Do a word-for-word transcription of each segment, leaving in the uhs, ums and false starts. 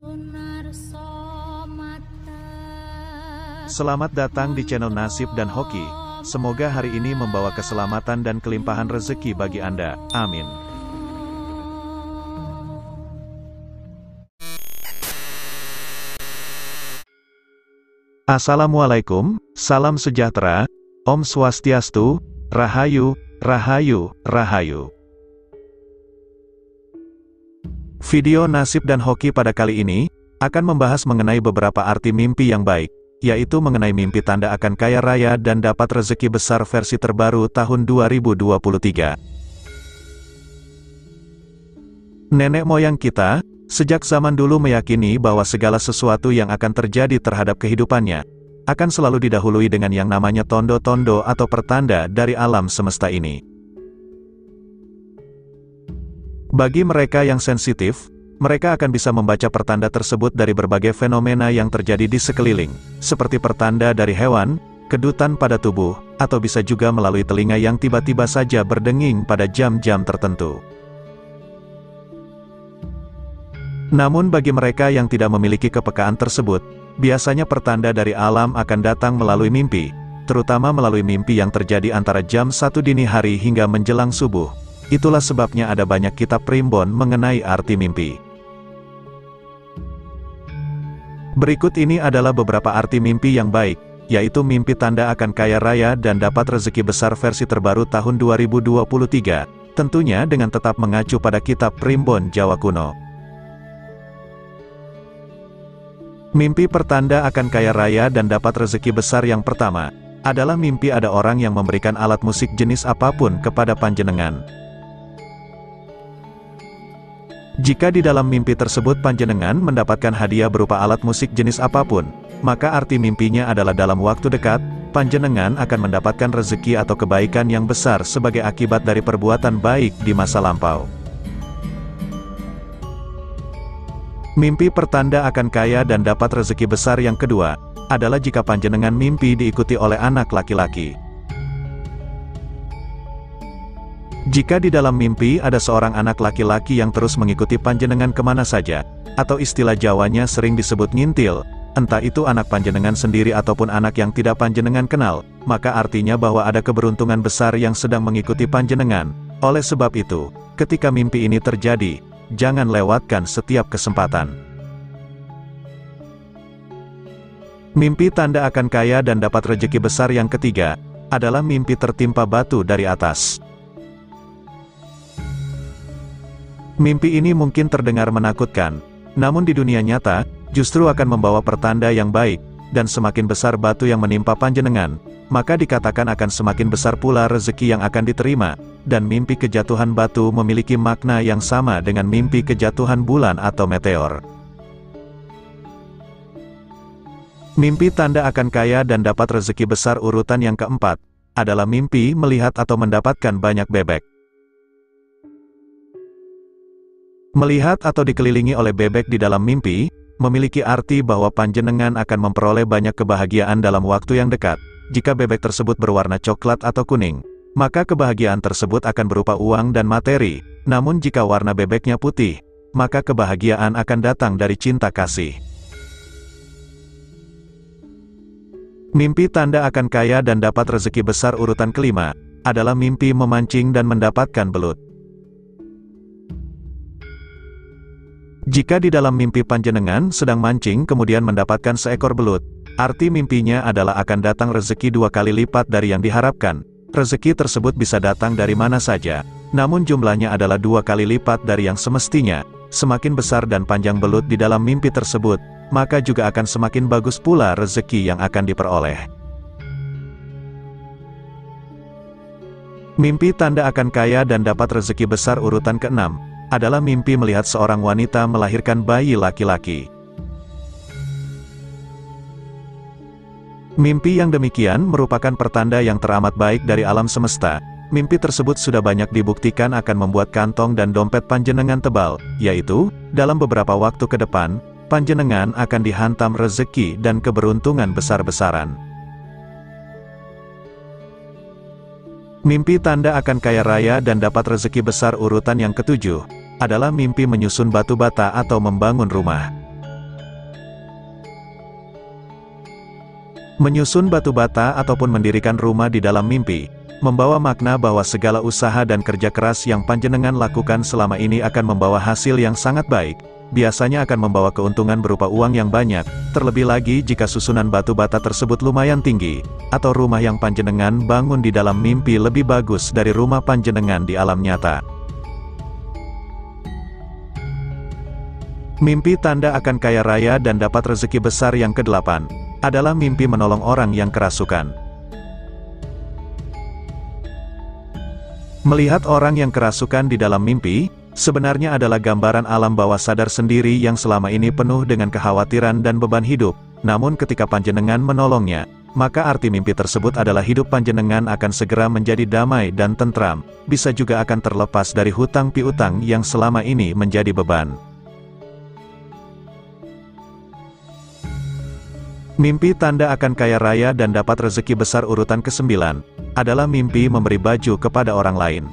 Selamat datang di channel Nasib dan Hoki. Semoga hari ini membawa keselamatan dan kelimpahan rezeki bagi Anda. Amin. Assalamualaikum, salam sejahtera, Om Swastiastu, Rahayu, Rahayu, Rahayu. Video Nasib dan Hoki pada kali ini akan membahas mengenai beberapa arti mimpi yang baik, yaitu mengenai mimpi tanda akan kaya raya dan dapat rezeki besar versi terbaru tahun dua ribu dua puluh tiga. Nenek moyang kita, sejak zaman dulu meyakini bahwa segala sesuatu yang akan terjadi terhadap kehidupannya, akan selalu didahului dengan yang namanya tondo-tondo atau pertanda dari alam semesta ini. Bagi mereka yang sensitif, mereka akan bisa membaca pertanda tersebut dari berbagai fenomena yang terjadi di sekeliling, seperti pertanda dari hewan, kedutan pada tubuh, atau bisa juga melalui telinga yang tiba-tiba saja berdenging pada jam-jam tertentu. Namun bagi mereka yang tidak memiliki kepekaan tersebut, biasanya pertanda dari alam akan datang melalui mimpi, terutama melalui mimpi yang terjadi antara jam satu dini hari hingga menjelang subuh. Itulah sebabnya ada banyak kitab primbon mengenai arti mimpi. Berikut ini adalah beberapa arti mimpi yang baik, yaitu mimpi tanda akan kaya raya dan dapat rezeki besar versi terbaru tahun dua ribu dua puluh tiga, tentunya dengan tetap mengacu pada kitab primbon Jawa kuno. Mimpi pertanda akan kaya raya dan dapat rezeki besar yang pertama, adalah mimpi ada orang yang memberikan alat musik jenis apapun kepada panjenengan. Jika di dalam mimpi tersebut panjenengan mendapatkan hadiah berupa alat musik jenis apapun, maka arti mimpinya adalah dalam waktu dekat, panjenengan akan mendapatkan rezeki atau kebaikan yang besar sebagai akibat dari perbuatan baik di masa lampau. Mimpi pertanda akan kaya dan dapat rezeki besar yang kedua, adalah jika panjenengan mimpi diikuti oleh anak laki-laki. Jika di dalam mimpi ada seorang anak laki-laki yang terus mengikuti panjenengan kemana saja, atau istilah Jawanya sering disebut ngintil, entah itu anak panjenengan sendiri ataupun anak yang tidak panjenengan kenal, maka artinya bahwa ada keberuntungan besar yang sedang mengikuti panjenengan. Oleh sebab itu, ketika mimpi ini terjadi, jangan lewatkan setiap kesempatan. Mimpi tanda akan kaya dan dapat rezeki besar yang ketiga, adalah mimpi tertimpa batu dari atas. Mimpi ini mungkin terdengar menakutkan, namun di dunia nyata, justru akan membawa pertanda yang baik, dan semakin besar batu yang menimpa panjenengan, maka dikatakan akan semakin besar pula rezeki yang akan diterima, dan mimpi kejatuhan batu memiliki makna yang sama dengan mimpi kejatuhan bulan atau meteor. Mimpi tanda akan kaya dan dapat rezeki besar urutan yang keempat, adalah mimpi melihat atau mendapatkan banyak bebek. Melihat atau dikelilingi oleh bebek di dalam mimpi, memiliki arti bahwa panjenengan akan memperoleh banyak kebahagiaan dalam waktu yang dekat. Jika bebek tersebut berwarna coklat atau kuning, maka kebahagiaan tersebut akan berupa uang dan materi. Namun jika warna bebeknya putih, maka kebahagiaan akan datang dari cinta kasih. Mimpi tanda akan kaya dan dapat rezeki besar urutan kelima, adalah mimpi memancing dan mendapatkan belut. Jika di dalam mimpi panjenengan sedang mancing kemudian mendapatkan seekor belut, arti mimpinya adalah akan datang rezeki dua kali lipat dari yang diharapkan. Rezeki tersebut bisa datang dari mana saja, namun jumlahnya adalah dua kali lipat dari yang semestinya. Semakin besar dan panjang belut di dalam mimpi tersebut, maka juga akan semakin bagus pula rezeki yang akan diperoleh. Mimpi tanda akan kaya dan dapat rezeki besar urutan keenam, adalah mimpi melihat seorang wanita melahirkan bayi laki-laki. Mimpi yang demikian merupakan pertanda yang teramat baik dari alam semesta. Mimpi tersebut sudah banyak dibuktikan akan membuat kantong dan dompet panjenengan tebal, yaitu, dalam beberapa waktu ke depan, panjenengan akan dihantam rezeki dan keberuntungan besar-besaran. Mimpi tanda akan kaya raya dan dapat rezeki besar urutan yang ketujuh, adalah mimpi menyusun batu bata atau membangun rumah. Menyusun batu bata ataupun mendirikan rumah di dalam mimpi, membawa makna bahwa segala usaha dan kerja keras yang panjenengan lakukan selama ini akan membawa hasil yang sangat baik, biasanya akan membawa keuntungan berupa uang yang banyak, terlebih lagi jika susunan batu bata tersebut lumayan tinggi, atau rumah yang panjenengan bangun di dalam mimpi lebih bagus dari rumah panjenengan di alam nyata. Mimpi tanda akan kaya raya dan dapat rezeki besar yang kedelapan, adalah mimpi menolong orang yang kerasukan. Melihat orang yang kerasukan di dalam mimpi, sebenarnya adalah gambaran alam bawah sadar sendiri yang selama ini penuh dengan kekhawatiran dan beban hidup, namun ketika panjenengan menolongnya, maka arti mimpi tersebut adalah hidup panjenengan akan segera menjadi damai dan tentram, bisa juga akan terlepas dari hutang piutang yang selama ini menjadi beban. Mimpi tanda akan kaya raya dan dapat rezeki besar urutan kesembilan, adalah mimpi memberi baju kepada orang lain.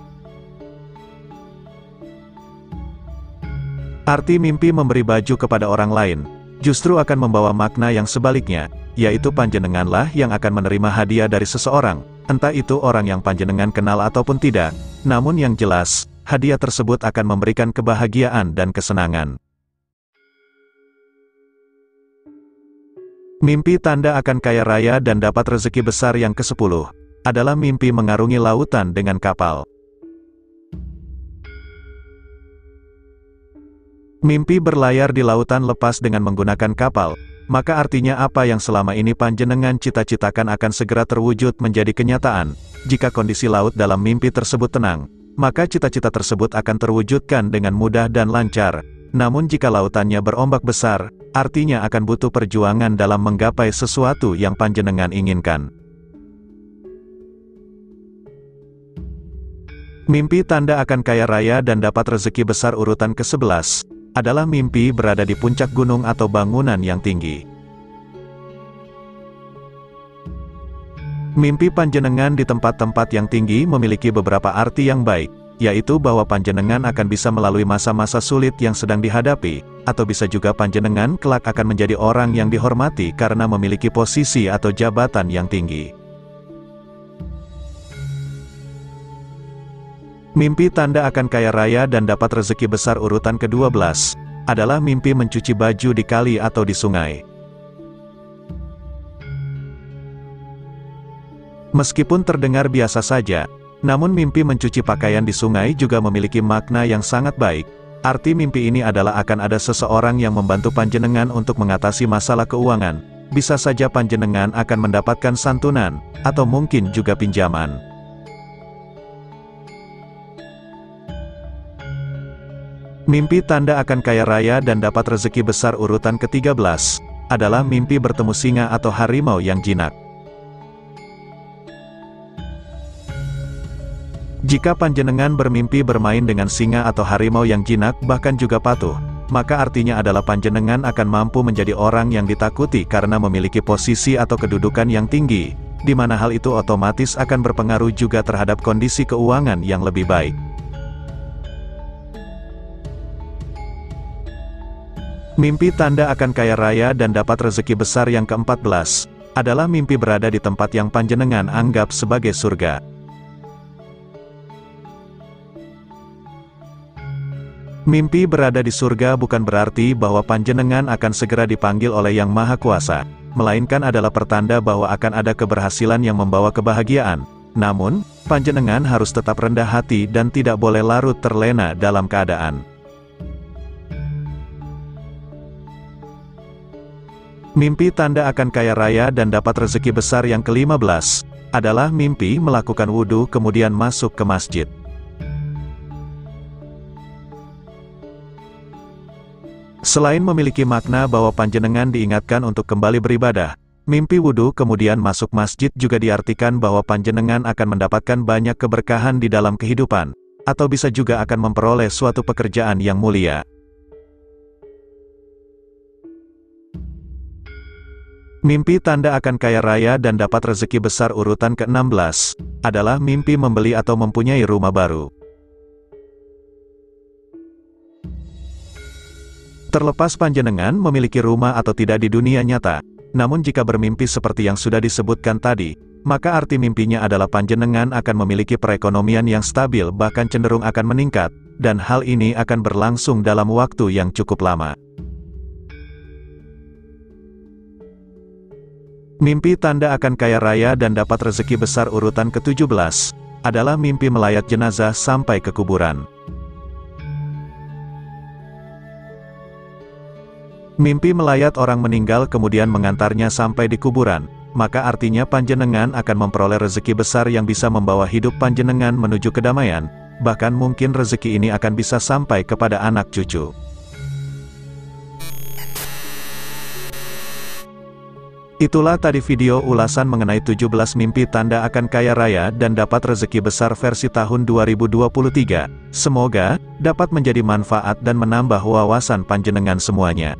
Arti mimpi memberi baju kepada orang lain, justru akan membawa makna yang sebaliknya, yaitu panjenenganlah yang akan menerima hadiah dari seseorang, entah itu orang yang panjenengan kenal ataupun tidak, namun yang jelas, hadiah tersebut akan memberikan kebahagiaan dan kesenangan. Mimpi tanda akan kaya raya dan dapat rezeki besar yang kesepuluh, adalah mimpi mengarungi lautan dengan kapal. Mimpi berlayar di lautan lepas dengan menggunakan kapal, maka artinya apa yang selama ini panjenengan cita-citakan akan segera terwujud menjadi kenyataan. Jika kondisi laut dalam mimpi tersebut tenang, maka cita-cita tersebut akan terwujudkan dengan mudah dan lancar. Namun jika lautannya berombak besar, artinya akan butuh perjuangan dalam menggapai sesuatu yang panjenengan inginkan. Mimpi tanda akan kaya raya dan dapat rezeki besar urutan kesebelas, adalah mimpi berada di puncak gunung atau bangunan yang tinggi. Mimpi panjenengan di tempat-tempat yang tinggi memiliki beberapa arti yang baik, yaitu bahwa panjenengan akan bisa melalui masa-masa sulit yang sedang dihadapi, atau bisa juga panjenengan kelak akan menjadi orang yang dihormati karena memiliki posisi atau jabatan yang tinggi. Mimpi tanda akan kaya raya dan dapat rezeki besar urutan kedua belas, adalah mimpi mencuci baju di kali atau di sungai. Meskipun terdengar biasa saja, namun mimpi mencuci pakaian di sungai juga memiliki makna yang sangat baik. Arti mimpi ini adalah akan ada seseorang yang membantu panjenengan untuk mengatasi masalah keuangan. Bisa saja panjenengan akan mendapatkan santunan, atau mungkin juga pinjaman. Mimpi tanda akan kaya raya dan dapat rezeki besar urutan ketiga belas, adalah mimpi bertemu singa atau harimau yang jinak. Jika panjenengan bermimpi bermain dengan singa atau harimau yang jinak bahkan juga patuh, maka artinya adalah panjenengan akan mampu menjadi orang yang ditakuti karena memiliki posisi atau kedudukan yang tinggi, di mana hal itu otomatis akan berpengaruh juga terhadap kondisi keuangan yang lebih baik. Mimpi tanda akan kaya raya dan dapat rezeki besar yang keempat belas, adalah mimpi berada di tempat yang panjenengan anggap sebagai surga. Mimpi berada di surga bukan berarti bahwa panjenengan akan segera dipanggil oleh Yang Maha Kuasa, melainkan adalah pertanda bahwa akan ada keberhasilan yang membawa kebahagiaan. Namun, panjenengan harus tetap rendah hati dan tidak boleh larut terlena dalam keadaan. Mimpi tanda akan kaya raya dan dapat rezeki besar yang kelima belas, adalah mimpi melakukan wudhu kemudian masuk ke masjid. Selain memiliki makna bahwa panjenengan diingatkan untuk kembali beribadah, mimpi wudhu kemudian masuk masjid juga diartikan bahwa panjenengan akan mendapatkan banyak keberkahan di dalam kehidupan, atau bisa juga akan memperoleh suatu pekerjaan yang mulia. Mimpi tanda akan kaya raya dan dapat rezeki besar urutan ke enam belas, adalah mimpi membeli atau mempunyai rumah baru. Terlepas panjenengan memiliki rumah atau tidak di dunia nyata, Namun jika bermimpi seperti yang sudah disebutkan tadi, maka arti mimpinya adalah panjenengan akan memiliki perekonomian yang stabil bahkan cenderung akan meningkat, dan hal ini akan berlangsung dalam waktu yang cukup lama. Mimpi tanda akan kaya raya dan dapat rezeki besar urutan ketujuh belas, adalah mimpi melayat jenazah sampai ke kuburan. Mimpi melayat orang meninggal kemudian mengantarnya sampai di kuburan, maka artinya panjenengan akan memperoleh rezeki besar yang bisa membawa hidup panjenengan menuju kedamaian, bahkan mungkin rezeki ini akan bisa sampai kepada anak cucu. Itulah tadi video ulasan mengenai tujuh belas mimpi tanda akan kaya raya dan dapat rezeki besar versi tahun dua ribu dua puluh tiga. Semoga dapat menjadi manfaat dan menambah wawasan panjenengan semuanya.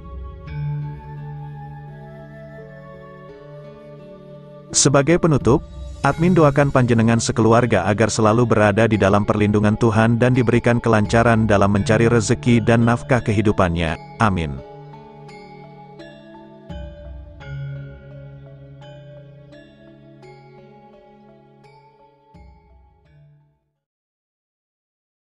Sebagai penutup, admin doakan panjenengan sekeluarga agar selalu berada di dalam perlindungan Tuhan dan diberikan kelancaran dalam mencari rezeki dan nafkah kehidupannya. Amin.